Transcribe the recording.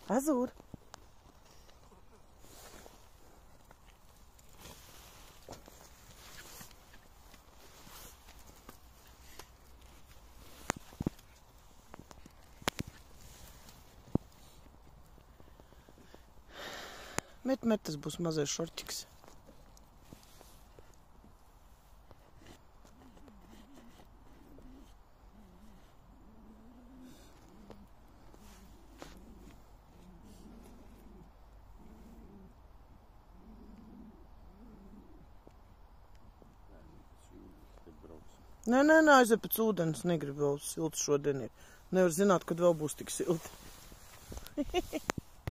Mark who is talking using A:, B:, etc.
A: Azūra. Met, tas būs mazais šorķiks. Nē, aiziet pēc ūdens, negribu vēl silti šodien ir. Nevar zināt, kad vēl būs tik silti.